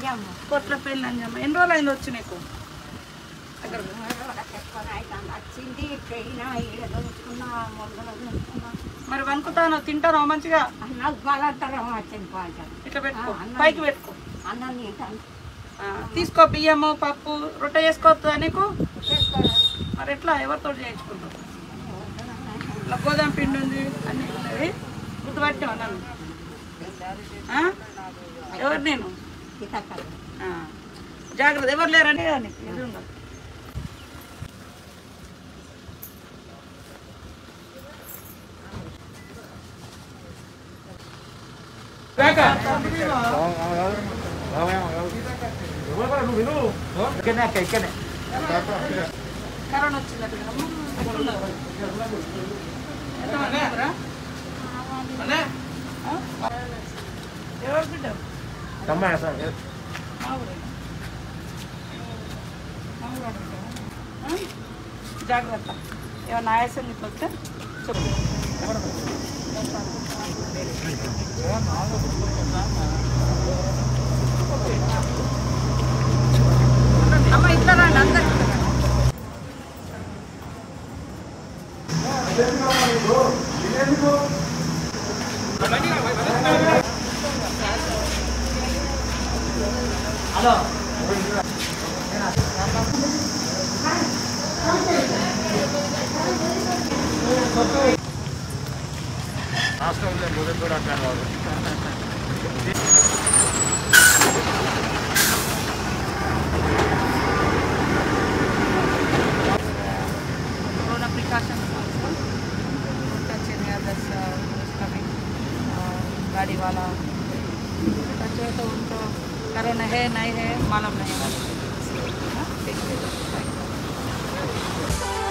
కొట్ల పెళ్ళి అంజమ్మ. ఎన్ని రోజులు అయింది వచ్చి నీకు? మరి వణుకుతాను తింటాను మంచిగా ఇట్లా పెట్టుకో, పైకి పెట్టుకో. తీసుకో బియ్యము పప్పు రొట్టె చేసుకోవద్దా నీకు? మరి ఎట్లా ఎవరితో చేయించుకుంటావు? ఇట్లా గోధుమ పిండి ఉంది అన్నీ ఉన్నది. గుర్తుపట్టావు నన్ను? ఎవరు నేను? జాగ్రత్త, ఎవరు లేరని ఇది ఉండదు. కరోనా వచ్చిందట ఎవరు బిడ్డ? జాగ్రత్త, ఏమన్నా ఆయాసం వస్తే చెప్పు. అమ్మ ఇట్లా రండి అందరు. హలో హాస్టల్లో మొదలు కూడా అట్లా వాడు. Corona precautions also touch any others who's coming गाड़ी वाला touch है तो उनको कोरोना है नहीं है मालूम नहीं है।